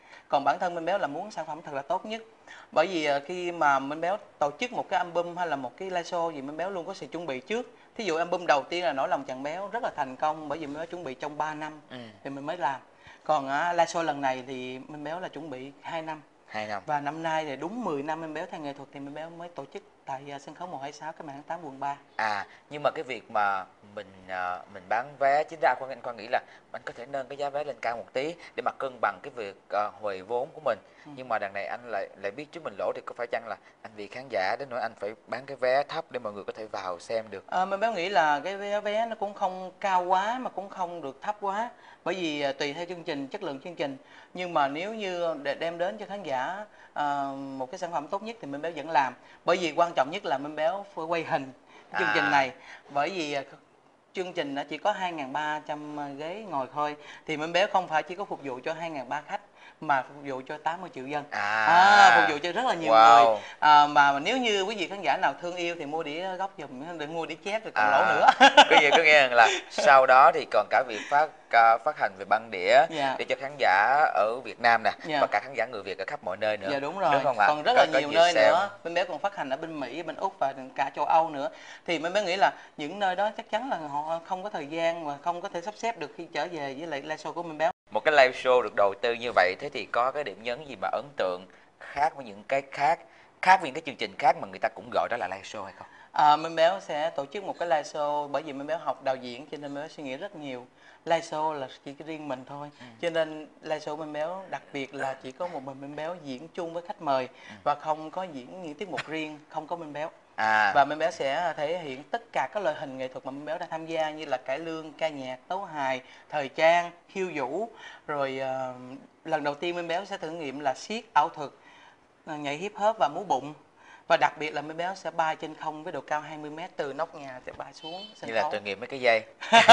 Còn bản thân Minh Béo là muốn sản phẩm thật là tốt nhất. Bởi vì khi mà Minh Béo tổ chức một cái album hay là một cái live show gì, Minh Béo luôn có sự chuẩn bị trước. Thí dụ album đầu tiên là Nỗi Lòng Chàng Béo rất là thành công, bởi vì Minh Béo chuẩn bị trong ba năm ừ. thì mình mới làm. Còn uh, live show lần này thì Minh Béo là chuẩn bị hai năm. hai năm. Và năm nay thì đúng mười năm Minh Béo theo nghệ thuật thì Minh Béo mới tổ chức tại uh, sân khấu một hai sáu cái mạng tám quận ba. À, nhưng mà cái việc mà mình uh, mình bán vé, chính ra anh Khoa nghĩ là anh có thể nâng cái giá vé lên cao một tí để mà cân bằng cái việc uh, hồi vốn của mình. Ừ. Nhưng mà đằng này anh lại lại biết trước mình lỗ, thì có phải chăng là anh vì khán giả đến nỗi anh phải bán cái vé thấp để mọi người có thể vào xem được? À, Minh Béo nghĩ là cái vé, vé nó cũng không cao quá mà cũng không được thấp quá. Bởi vì uh, tùy theo chương trình, chất lượng chương trình. Nhưng mà nếu như để đem đến cho khán giả uh, một cái sản phẩm tốt nhất thì Minh Béo vẫn làm. Bởi vì quan trọng nhất là Minh Béo phải quay hình chương à. trình này. Bởi vì uh, chương trình nó chỉ có hai nghìn ba trăm ghế ngồi thôi, thì Minh Béo không phải chỉ có phục vụ cho hai nghìn ba trăm khách mà phục vụ cho tám mươi triệu dân. À, à phục vụ cho rất là nhiều wow. người. À, mà nếu như quý vị khán giả nào thương yêu thì mua đĩa gốc giùm, đừng mua đĩa chép rồi còn à. lỗ nữa. Cái gì có nghĩa là sau đó thì còn cả việc phát uh, phát hành về băng đĩa yeah. để cho khán giả ở Việt Nam nè yeah. và cả khán giả người Việt ở khắp mọi nơi nữa. Dạ đúng rồi. Đúng không ạ? Còn rất có, là nhiều nơi xem. nữa. Minh Béo còn phát hành ở bên Mỹ, bên Úc và cả châu Âu nữa. Thì Minh Béo nghĩ là những nơi đó chắc chắn là họ không có thời gian và không có thể sắp xếp được khi trở về với lại live show của Minh Béo. Một cái live show được đầu tư như vậy, thế thì có cái điểm nhấn gì mà ấn tượng khác với những cái khác, khác với những cái chương trình khác mà người ta cũng gọi đó là live show hay không? À, Minh Béo sẽ tổ chức một cái live show, bởi vì Minh Béo học đạo diễn cho nên Minh Béo suy nghĩ rất nhiều. Live show là chỉ cái riêng mình thôi, ừ. cho nên live show Minh Béo đặc biệt là chỉ có một mình Minh Béo diễn chung với khách mời ừ. và không có diễn những tiết mục riêng, không có Minh Béo. À. Và Minh Béo sẽ thể hiện tất cả các loại hình nghệ thuật mà Minh Béo đã tham gia, như là cải lương, ca nhạc, tấu hài, thời trang, khiêu vũ. Rồi uh, lần đầu tiên Minh Béo sẽ thử nghiệm là siết, ảo thuật, nhảy hip hop và múa bụng. Và đặc biệt là Minh Béo sẽ bay trên không với độ cao hai mươi mét từ nóc nhà sẽ bay xuống sân như khấu. Là thử nghiệm mấy cái dây.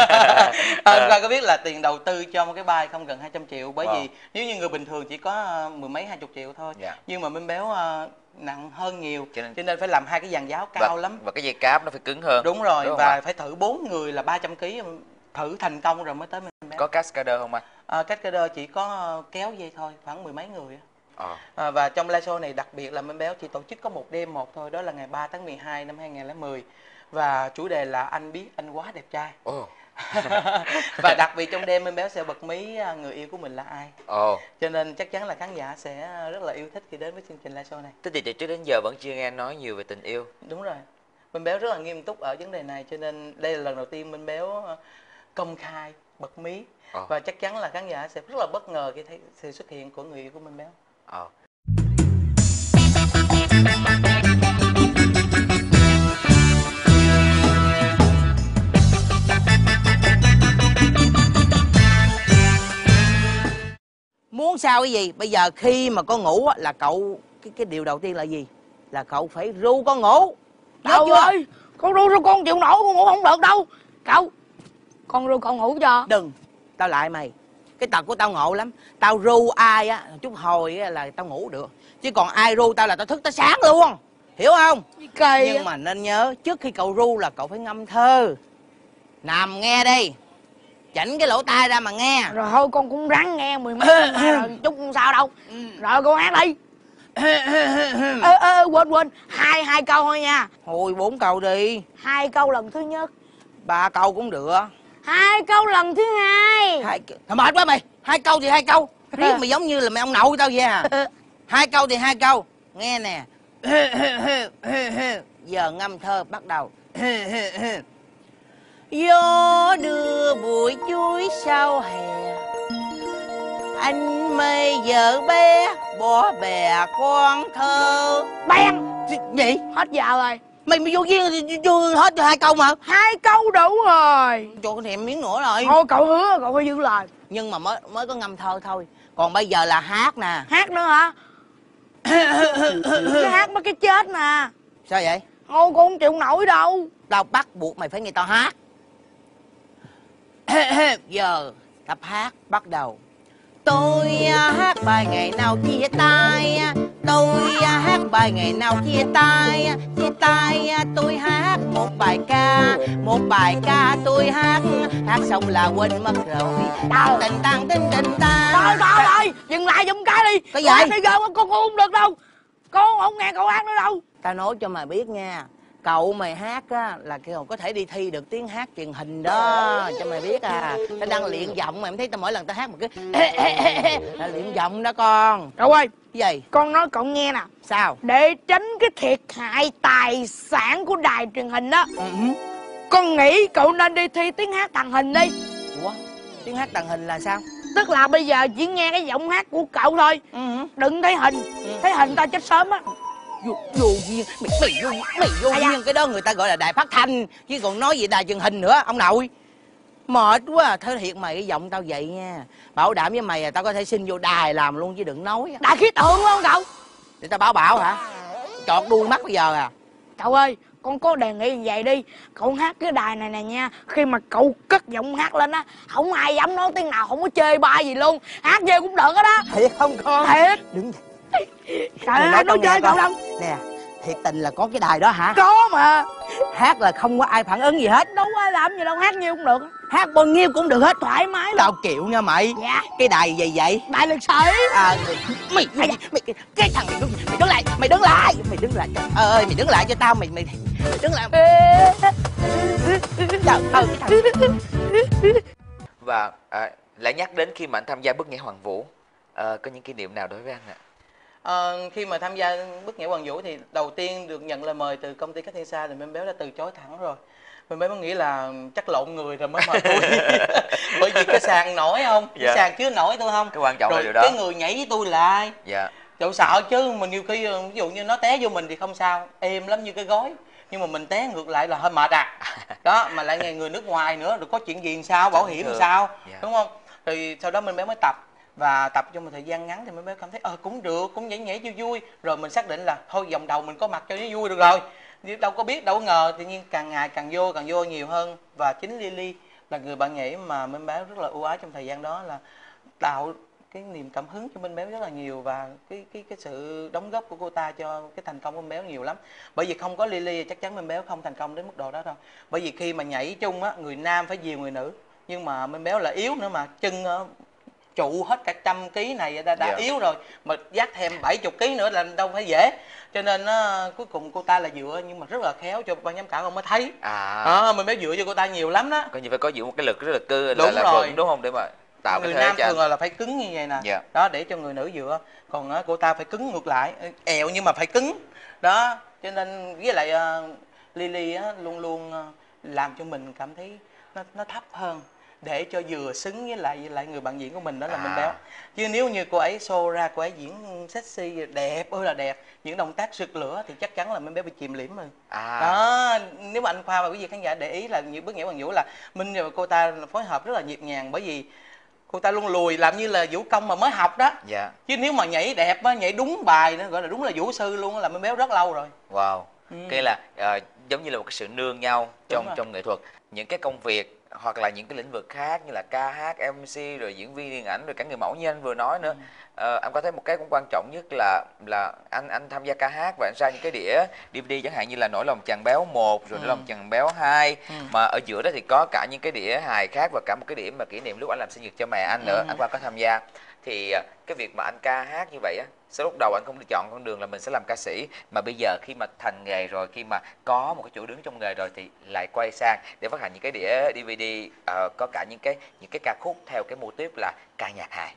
Anh Khoa có biết là tiền đầu tư cho một cái bay không gần hai trăm triệu, bởi wow. vì nếu như người bình thường chỉ có mười mấy hai chục triệu thôi. Yeah. Nhưng mà Minh Béo uh, nặng hơn nhiều, cho nên, cho nên phải làm hai cái dàn giáo cao và, lắm. Và cái dây cáp nó phải cứng hơn. Đúng rồi, đúng và không? Phải thử bốn người là ba trăm ki lô gam, thử thành công rồi mới tới Minh Béo. Có cascader không anh? À, cascader chỉ có kéo dây thôi, khoảng mười mấy người. À. À, và trong live show này đặc biệt là Minh Béo chỉ tổ chức có một đêm một thôi, đó là ngày ba tháng mười hai năm hai nghìn không trăm mười. Và chủ đề là anh biết anh quá đẹp trai. Oh. Và đặc biệt trong đêm Minh Béo sẽ bật mí người yêu của mình là ai. Oh. Cho nên chắc chắn là khán giả sẽ rất là yêu thích khi đến với chương trình live show này. Thế thì từ trước đến giờ vẫn chưa nghe nói nhiều về tình yêu. Đúng rồi, Minh Béo rất là nghiêm túc ở vấn đề này, cho nên đây là lần đầu tiên Minh Béo công khai bật mí. Oh. Và chắc chắn là khán giả sẽ rất là bất ngờ khi thấy sự xuất hiện của người yêu của Minh Béo. Oh. Muốn sao cái gì? Bây giờ khi mà con ngủ là cậu cái cái điều đầu tiên là gì? Là cậu phải ru con ngủ. Đâu ơi, con ru ru con chịu nổi, con ngủ không được đâu. Cậu, con ru con ngủ cho. Đừng, tao lại mày. Cái tật của tao ngộ lắm. Tao ru ai á, chút hồi á là tao ngủ được. Chứ còn ai ru tao là tao thức tới sáng luôn. Hiểu không? Kỳ Nhưng á. Mà nên nhớ, trước khi cậu ru là cậu phải ngâm thơ. Nằm nghe đi. Chỉnh cái lỗ tai ra mà nghe. Rồi thôi con cũng ráng nghe mười mấy rồi chút không sao đâu. Ừ. Rồi con hát đi. ê, ê, quên quên hai hai câu thôi nha. Thôi bốn câu đi. Hai câu lần thứ nhất. Ba câu cũng được. Hai câu lần thứ hai. Hai Thôi mệt quá mày. Hai câu thì hai câu. Riêng mày giống như là mày ông nội tao vậy à. Hai câu thì hai câu. Nghe nè. Giờ ngâm thơ bắt đầu. Gió đưa bụi chuối sau hè, anh mây vợ bé bỏ bè con thơ. Bèn gì? Hết giờ rồi. Mày mới vô duyên chưa hết hai câu mà. Hai câu đủ rồi. Cho thèm miếng nữa rồi. Thôi cậu hứa cậu phải giữ lời. Nhưng mà mới mới có ngâm thơ thôi. Còn bây giờ là hát nè. Hát nữa hả? Cái hát mấy cái chết nè. Sao vậy? Thôi con không chịu nổi đâu. Tao bắt buộc mày phải nghe tao hát. Giờ tập hát bắt đầu. Tôi hát bài ngày nào chia tay, tôi hát bài ngày nào chia tay, chia tay tôi hát một bài ca, một bài ca tôi hát, hát xong là quên mất rồi. Tao tình tăng tình tình ta. Thôi thôi thôi, dừng lại giùm cái đi. Cái gì? Bây giờ con con không được đâu, con không nghe cậu hát nữa đâu. Tao nói cho mày biết nha, cậu mày hát á là kêu có thể đi thi được tiếng hát truyền hình đó, cho mày biết à. Tao đang luyện giọng mày, em thấy tao mỗi lần tao hát một cái là luyện giọng đó con. Cậu ơi, cái gì? Con nói cậu nghe nè. Sao? Để tránh cái thiệt hại tài sản của đài truyền hình đó, ừ. con nghĩ cậu nên đi thi tiếng hát tàng hình đi. Ủa? Tiếng hát tàng hình là sao? Tức là bây giờ chỉ nghe cái giọng hát của cậu thôi, ừ. đừng thấy hình, ừ. thấy hình ta chết sớm á. Vô, vô duyên, mày, mày vô, mày vô à, duyên, cái đó người ta gọi là đài phát thanh, chứ còn nói gì đài truyền hình nữa, ông nội. Mệt quá à, thế thiệt mày cái giọng tao vậy nha. Bảo đảm với mày là tao có thể xin vô đài làm luôn chứ đừng nói. Đài khí tượng không cậu? Để tao báo bảo hả? Chọt đuôi mắt bây giờ à? Cậu ơi, con có đề nghị vậy đi. Cậu hát cái đài này nè nha, khi mà cậu cất giọng hát lên á, không ai dám nói tiếng nào, không có chê bai gì luôn. Hát về cũng được hết đó. Thiệt không con? Thiệt. Đừng. Trời ơi, nói chơi cậu đâu. Nè, thiệt tình là có cái đài đó hả? Có mà. Hát là không có ai phản ứng gì hết. Đâu có ai làm gì đâu, hát nhiêu cũng được. Hát bao nhiêu cũng được hết. Thoải mái luôn. Tao chịu nha mày. Dạ. Cái đài gì vậy? Đài lịch sử. À, mày, mày, mày, cái thằng mày đứng, mày đứng lại, mày đứng lại, mày đứng lại. Trời ơi, mày đứng lại cho tao, mày, mày, mày đứng lại. Trời ơi, cái thằng. Và à, lại nhắc đến khi mà anh tham gia bước nhảy Hoàng Vũ, à, có những kỷ niệm nào đối với anh ạ? À, khi mà tham gia bước nhảy Hoàng Vũ thì đầu tiên được nhận lời mời từ công ty Cát Thiên Sa thì Mem Béo đã từ chối thẳng rồi. Mem Béo nghĩ là chắc lộn người rồi mới mời tôi. Bởi vì cái sàn nổi không? Dạ. Cái sàn chứa nổi tôi không? Cái quan trọng rồi là điều đó. Cái người nhảy với tôi là ai? Dạ. Cậu sợ chứ, mình nhiều khi ví dụ như nó té vô mình thì không sao, êm lắm như cái gói. Nhưng mà mình té ngược lại là hơi mệt à. Đó, mà lại nghe người nước ngoài nữa, rồi có chuyện gì sao, bảo hiểm làm sao, dạ. đúng không? Thì sau đó Mem Béo mới tập. Và tập trong một thời gian ngắn thì Mem Béo cảm thấy ờ cũng được, cũng nhảy nhảy vui vui. Rồi mình xác định là thôi vòng đầu mình có mặt cho nó vui được rồi. Đâu có biết, đâu có ngờ, tự nhiên càng ngày càng vô, càng vô nhiều hơn. Và chính Lily là người bạn nhảy mà Mem Béo rất là ưu ái trong thời gian đó, là tạo cái niềm cảm hứng cho Mem Béo rất là nhiều. Và cái cái cái sự đóng góp của cô ta cho cái thành công của Mem Béo nhiều lắm. Bởi vì không có Lily chắc chắn Mem Béo không thành công đến mức độ đó đâu. Bởi vì khi mà nhảy chung á, người nam phải dìu người nữ, nhưng mà Mem Béo là yếu nữa mà, chân trụ hết cả trăm ký này đã, đã yeah. yếu rồi, mà dắt thêm bảy chục ký nữa là đâu phải dễ. Cho nên uh, cuối cùng cô ta là dựa nhưng mà rất là khéo cho ban giám khảo ông mới thấy. À, à mình mới dựa cho cô ta nhiều lắm đó. Coi như phải có dựa một cái lực rất là cơ, đúng là, là rồi, vững, đúng không, để mà tạo người cái thế nam cho thường là, là phải cứng như vậy nè. Yeah. Đó, để cho người nữ dựa. Còn uh, cô ta phải cứng ngược lại, èo nhưng mà phải cứng. Đó, cho nên với lại uh, Lily uh, luôn luôn uh, làm cho mình cảm thấy nó nó thấp hơn, để cho vừa xứng với lại với lại người bạn diễn của mình, đó là à. Mem Béo. Chứ nếu như cô ấy show ra cô ấy diễn sexy đẹp ơi là đẹp, những động tác rực lửa thì chắc chắn là Mem Béo bị chìm liễm rồi. À. Đó, nếu mà anh Khoa và quý vị khán giả để ý là những bước nhảy Hoàng Vũ là Minh và cô ta phối hợp rất là nhịp nhàng, bởi vì cô ta luôn lùi làm như là vũ công mà mới học đó. Dạ. Chứ nếu mà nhảy đẹp á, nhảy đúng bài nữa, gọi là đúng là vũ sư luôn, là Mem Béo rất lâu rồi. Wow. Ừ. Cái là uh, giống như là một cái sự nương nhau trong trong nghệ thuật. Những cái công việc hoặc là những cái lĩnh vực khác như là ca hát, em xê, rồi diễn viên điện ảnh, rồi cả người mẫu như anh vừa nói nữa. Ừ. uh, anh có thấy một cái cũng quan trọng nhất là là anh anh tham gia ca hát và anh ra những cái đĩa đê vê đê chẳng hạn như là Nỗi Lòng Chàng Béo một, rồi ừ. Nỗi Lòng Chàng Béo hai, ừ. mà ở giữa đó thì có cả những cái đĩa hài khác và cả một cái đĩa mà kỷ niệm lúc anh làm sinh nhật cho mẹ anh nữa. Ừ. Anh qua có tham gia. Thì cái việc mà anh ca hát như vậy á, sau lúc đầu anh không đi chọn con đường là mình sẽ làm ca sĩ, mà bây giờ khi mà thành nghề rồi, khi mà có một cái chỗ đứng trong nghề rồi thì lại quay sang để phát hành những cái đĩa đê vê đê uh, có cả những cái những cái ca khúc theo cái mô típ là ca nhạc hài.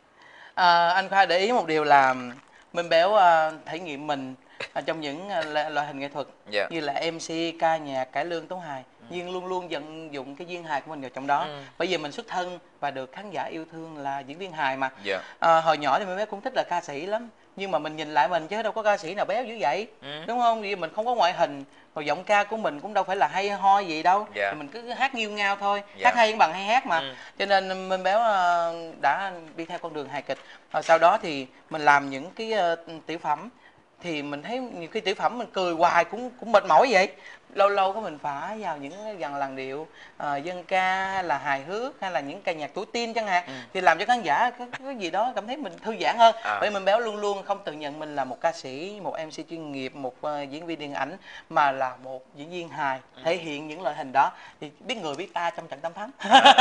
À, anh Khoa để ý một điều là Mem Béo uh, thể nghiệm mình uh, trong những uh, loại hình nghệ thuật yeah. như là em xê, ca nhạc, cải lương, tấu hài, ừ. nhưng luôn luôn vận dụng cái duyên hài của mình vào trong đó. Ừ. Bởi vì mình xuất thân và được khán giả yêu thương là diễn viên hài mà. Yeah. À, hồi nhỏ thì Mem Béo cũng thích là ca sĩ lắm, nhưng mà mình nhìn lại mình chứ đâu có ca sĩ nào béo dữ vậy, ừ. đúng không? Vì mình không có ngoại hình, rồi giọng ca của mình cũng đâu phải là hay ho gì đâu, yeah. mình cứ hát nghiêu ngao thôi, yeah. hát hay bằng hay hát mà. Ừ. Cho nên Mem Béo đã đi theo con đường hài kịch. Và sau đó thì mình làm những cái uh, tiểu phẩm thì mình thấy nhiều khi tiểu phẩm mình cười hoài cũng cũng mệt mỏi vậy. Lâu lâu có mình phá vào những dàn làn điệu uh, dân ca hay là hài hước hay là những ca nhạc tuổi teen chẳng hạn, ừ. thì làm cho khán giả cái, cái gì đó cảm thấy mình thư giãn hơn. À. Bởi mình Béo luôn luôn không tự nhận mình là một ca sĩ, một em xê chuyên nghiệp, một uh, diễn viên điện ảnh, mà là một diễn viên hài, ừ. thể hiện những loại hình đó thì biết người biết ta trong trận tám thắng.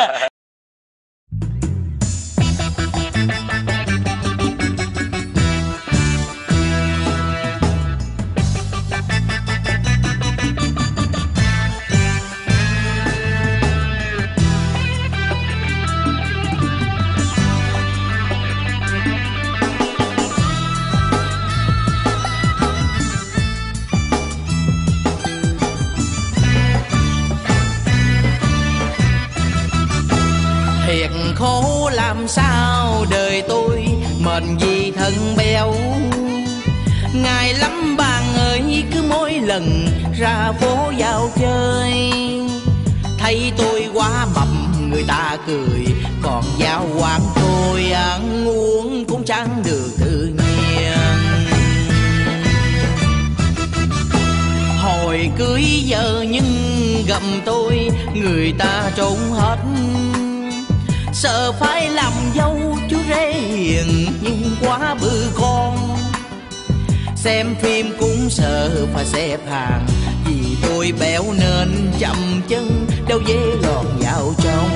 Thiệt khổ làm sao đời tôi mệnh vì thân béo. Ngài lắm bạn ơi, cứ mỗi lần ra phố vào chơi, thấy tôi quá mập người ta cười, còn giao quán tôi ăn uống cũng chẳng được tự nhiên. Hồi cưới giờ nhưng gầm tôi người ta trốn hết, sợ phải làm dâu chú rể hiền nhưng quá bự con. Xem phim cũng sợ phải xếp hàng, vì tôi béo nên chậm chân đâu dễ lọt vào trong.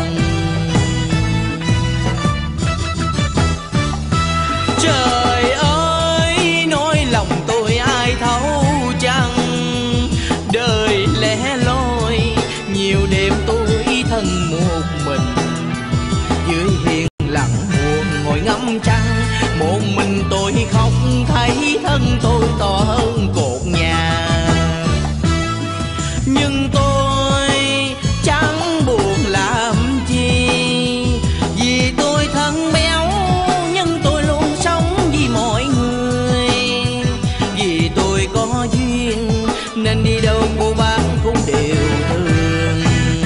Trời ơi, nói lòng tôi ai thấu chăng, đời lẻ loi nhiều đêm tôi thân một mình, dưới hiên lặng buồn ngồi ngắm trăng. Một mình tôi khóc thấy thân tôi to hơn cột nhà, nhưng tôi chẳng buồn làm chi, vì tôi thân béo nhưng tôi luôn sống vì mọi người. Vì tôi có duyên nên đi đâu cô bác cũng đều thương,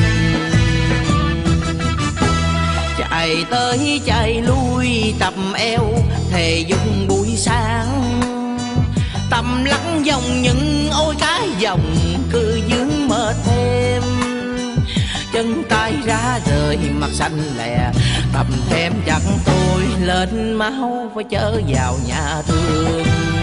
chạy tới chạy lui tập eo thề dục buổi sáng, tầm lắng dòng những ôi cái dòng cứ dướng mệt thêm. Chân tay ra rời mặt xanh lè, tập thêm chặt tôi lên máu phải chở vào nhà thương.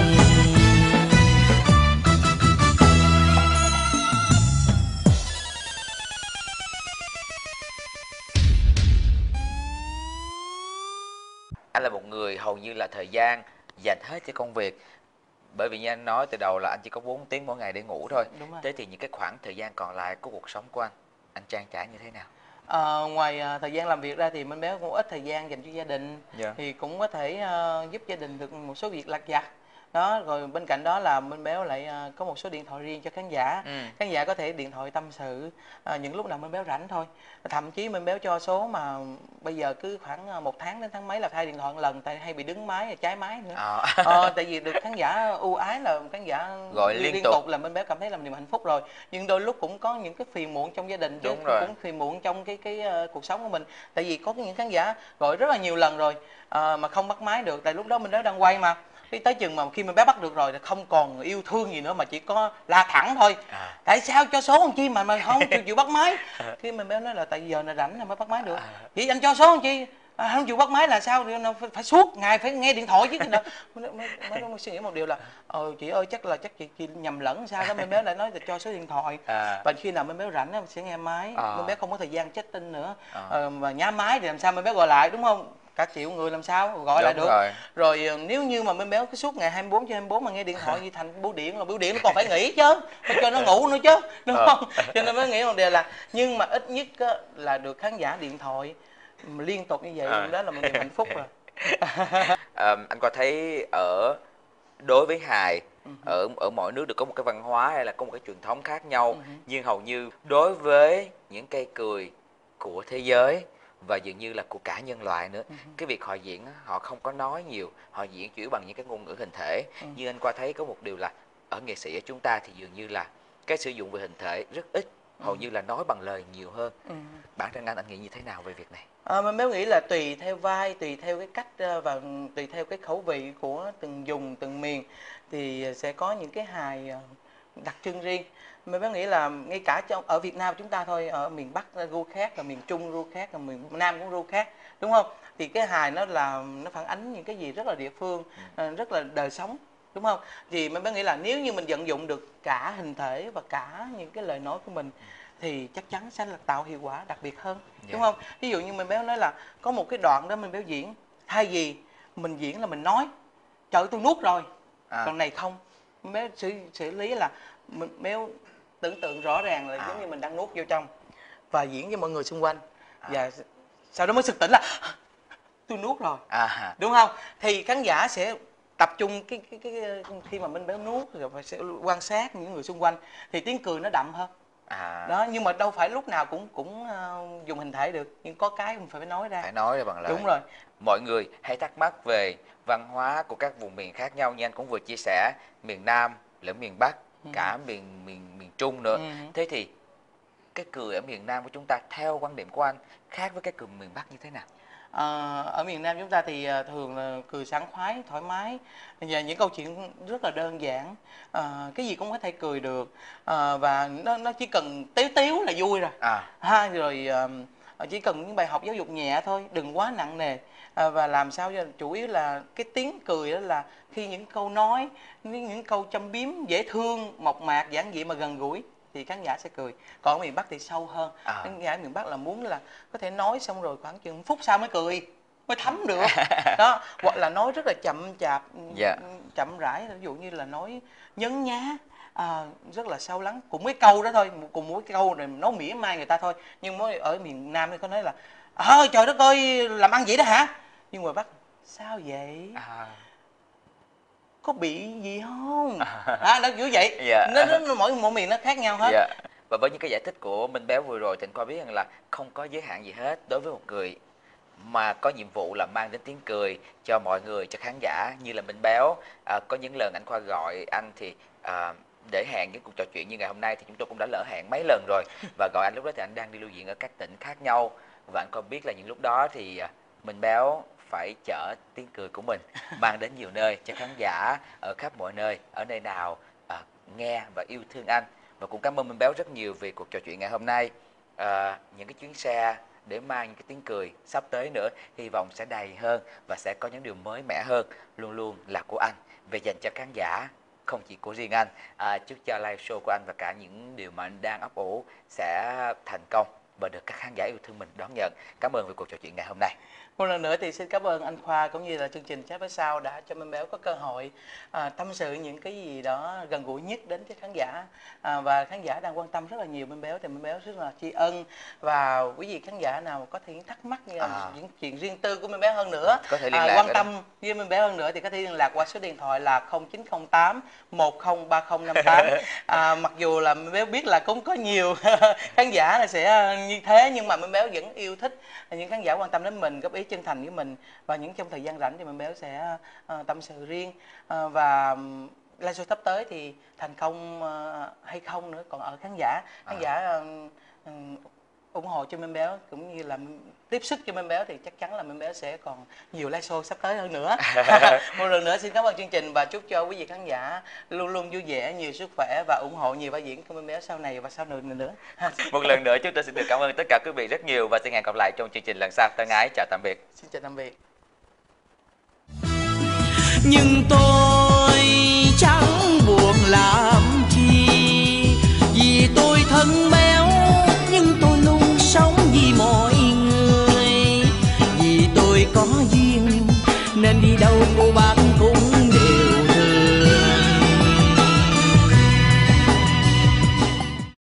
Anh là một người hầu như là thời gian dành hết cho công việc, bởi vì như anh nói từ đầu là anh chỉ có bốn tiếng mỗi ngày để ngủ thôi. Thế thì những cái khoảng thời gian còn lại của cuộc sống của anh, anh trang trải như thế nào? À, ngoài à, thời gian làm việc ra thì Minh Béo cũng ít thời gian dành cho gia đình, yeah. thì cũng có thể à, giúp gia đình được một số việc lặt vặt. Đó, rồi bên cạnh đó là Minh Béo lại uh, có một số điện thoại riêng cho khán giả. Ừ. Khán giả có thể điện thoại tâm sự uh, những lúc nào Minh Béo rảnh thôi. Thậm chí Minh Béo cho số mà bây giờ cứ khoảng uh, một tháng đến tháng mấy là thay điện thoại một lần, tại hay bị đứng máy, trái máy nữa. À. Ờ, tại vì được khán giả ưu ái, là khán giả gọi liên, liên tục. tục là Minh Béo cảm thấy là niềm hạnh phúc rồi. Nhưng đôi lúc cũng có những cái phiền muộn trong gia đình, chứ cũng phiền muộn trong cái cái uh, cuộc sống của mình. Tại vì có những khán giả gọi rất là nhiều lần rồi uh, mà không bắt máy được, tại lúc đó Minh Béo đang quay mà. Cái tới chừng mà khi mà bé bắt được rồi thì không còn yêu thương gì nữa mà chỉ có la thẳng thôi. À. Tại sao cho số con chi mà mà không chịu, chịu bắt máy? Khi mình bé nói là tại vì giờ là rảnh là mới bắt máy được. Vậy anh cho số con chi? À, không chịu bắt máy là sao? Phải, phải suốt ngày phải nghe điện thoại chứ. Mới, mới, mới suy nghĩ một điều là ờ, chị ơi chắc là chắc chị, chị nhầm lẫn sao đó. Mấy bé lại nói là cho số điện thoại. À. Và khi nào mấy bé rảnh mình sẽ nghe máy. À. Mấy bé không có thời gian check tin nữa. À. Ờ, mà nhá máy thì làm sao mấy bé gọi lại, đúng không? Cả triệu người làm sao gọi đúng lại được rồi. Rồi nếu như mà Minh Béo cứ suốt ngày hai mươi bốn trên hai mươi bốn mà nghe điện thoại như thành bưu điện, là bưu điện nó còn phải nghỉ chứ, phải cho nó ngủ nữa chứ, đúng ờ. không? Cho nên mới nghĩ một điều là nhưng mà ít nhất á, là được khán giả điện thoại liên tục như vậy, à. đó là một niềm hạnh phúc rồi. à, anh có thấy ở đối với hài ở ở mỗi nước được có một cái văn hóa hay là có một cái truyền thống khác nhau, uh -huh. nhưng hầu như đối với những cây cười của thế giới và dường như là của cả nhân loại nữa, uh -huh. cái việc họ diễn họ không có nói nhiều, họ diễn chủ yếu bằng những cái ngôn ngữ hình thể. uh -huh. Nhưng anh qua thấy có một điều là ở nghệ sĩ ở chúng ta thì dường như là cái sử dụng về hình thể rất ít, hầu như là nói bằng lời nhiều hơn. Ừ. Bản thân anh anh nghĩ như thế nào về việc này? À, mình béo nghĩ là tùy theo vai, tùy theo cái cách và tùy theo cái khẩu vị của từng vùng, từng miền thì sẽ có những cái hài đặc trưng riêng. Mình béo nghĩ là ngay cả trong ở Việt Nam chúng ta thôi, ở miền Bắc gu khác, ở miền Trung gu khác, ở miền Nam cũng gu khác, đúng không? Thì cái hài nó là nó phản ánh những cái gì rất là địa phương, ừ. rất là đời sống, đúng không? Thì mình béo nghĩ là nếu như mình vận dụng được cả hình thể và cả những cái lời nói của mình thì chắc chắn sẽ là tạo hiệu quả đặc biệt hơn, yeah. đúng không? Ví dụ như mình béo nói là có một cái đoạn đó mình béo diễn, thay vì mình diễn là mình nói trời tôi nuốt rồi, à. còn này không, mình béo xử, xử lý là mình béo tưởng tượng rõ ràng là à. giống như mình đang nuốt vô trong và diễn với mọi người xung quanh, à. và sau đó mới sực tỉnh là tôi nuốt rồi, à. đúng không? Thì khán giả sẽ tập trung cái, cái, cái khi mà mình béo nuốt rồi phải sẽ quan sát những người xung quanh thì tiếng cười nó đậm hơn. À. Đó, nhưng mà đâu phải lúc nào cũng cũng uh, dùng hình thể được, nhưng có cái mình phải nói ra. Phải nói ra bằng lời. Đúng rồi. Mọi người hay thắc mắc về văn hóa của các vùng miền khác nhau như anh cũng vừa chia sẻ, miền Nam lẫn miền Bắc, ừ. cả miền miền miền Trung nữa. Ừ. Thế thì cái cười ở miền Nam của chúng ta theo quan điểm của anh khác với cái cười miền Bắc như thế nào? À, ở miền Nam chúng ta thì thường là cười sảng khoái, thoải mái và những câu chuyện rất là đơn giản, à, cái gì cũng có thể cười được, à, và nó nó chỉ cần téo téo là vui rồi, à. ha rồi à, chỉ cần những bài học giáo dục nhẹ thôi, đừng quá nặng nề, à, và làm sao cho chủ yếu là cái tiếng cười đó là khi những câu nói, những, những câu châm biếm dễ thương, mộc mạc, giản dị mà gần gũi thì khán giả sẽ cười. Còn ở miền Bắc thì sâu hơn, à. khán giả miền Bắc là muốn là có thể nói xong rồi khoảng chừng phút sau mới cười, mới thấm được đó, hoặc là nói rất là chậm chạp, yeah. chậm rãi, ví dụ như là nói nhấn nhá, à, rất là sâu lắng, cùng mấy câu đó thôi, cùng mỗi câu rồi nói mỉa mai người ta thôi. Nhưng mới ở miền Nam thì có nói là ơi trời đất ơi làm ăn vậy đó hả, nhưng mà Bắc sao vậy, à. có bị gì không, à, nó kiểu vậy, yeah. nó, nó mỗi mỗi miền nó khác nhau hết, yeah. Và với những cái giải thích của Minh Béo vừa rồi thì anh Khoa biết rằng là không có giới hạn gì hết đối với một người mà có nhiệm vụ là mang đến tiếng cười cho mọi người, cho khán giả. Như là Minh Béo, à, có những lần anh Khoa gọi anh thì à, để hẹn những cuộc trò chuyện như ngày hôm nay thì chúng tôi cũng đã lỡ hẹn mấy lần rồi, và gọi anh lúc đó thì anh đang đi lưu diễn ở các tỉnh khác nhau, và anh Khoa biết là những lúc đó thì à, Minh Béo phải chở tiếng cười của mình mang đến nhiều nơi cho khán giả ở khắp mọi nơi, ở nơi nào à, nghe và yêu thương anh. Và cũng cảm ơn Minh Béo rất nhiều vì cuộc trò chuyện ngày hôm nay. À, những cái chuyến xe để mang những cái tiếng cười sắp tới nữa hy vọng sẽ đầy hơn và sẽ có những điều mới mẻ hơn, luôn luôn là của anh về dành cho khán giả, không chỉ của riêng anh. À, chúc cho live show của anh và cả những điều mà anh đang ấp ủ sẽ thành công và được các khán giả yêu thương mình đón nhận. Cảm ơn vì cuộc trò chuyện ngày hôm nay. Một lần nữa thì xin cảm ơn anh Khoa cũng như là chương trình Chat với Sao đã cho Minh Béo có cơ hội à, tâm sự những cái gì đó gần gũi nhất đến với khán giả, à, và khán giả đang quan tâm rất là nhiều Minh Béo thì Minh Béo rất là tri ân. Và quý vị khán giả nào có thể thắc mắc như là à. những chuyện riêng tư của Minh Béo hơn nữa, có thể liên lạc à, quan tâm đó. với Minh Béo hơn nữa thì có thể liên lạc qua số điện thoại là không chín không tám một không ba không năm tám. À, mặc dù là Minh Béo biết là cũng có nhiều khán giả là sẽ như thế, nhưng mà Minh Béo vẫn yêu thích những khán giả quan tâm đến mình, góp ý chân thành với mình, và những trong thời gian rảnh thì Minh Béo sẽ uh, tâm sự riêng, uh, và live show sắp tới thì thành công uh, hay không nữa còn ở khán giả. Khán à. giả uh, uh, ủng hộ cho Minh Béo cũng như là tiếp sức cho Minh Béo thì chắc chắn là Minh Béo sẽ còn nhiều live show sắp tới hơn nữa. Một lần nữa xin cảm ơn chương trình và chúc cho quý vị khán giả luôn luôn vui vẻ, nhiều sức khỏe và ủng hộ nhiều vai diễn của Minh Béo sau này và sau nữa nữa. Một lần nữa chúng tôi xin được cảm ơn tất cả quý vị rất nhiều và xin hẹn gặp lại trong chương trình lần sau. Thân ái chào tạm biệt. Xin chào tạm biệt. Nhưng tôi chẳng buồn làm chi, vì tôi thân béo nhưng tôi luôn sống vì mọi người, vì tôi có duyên nên đi đâu cô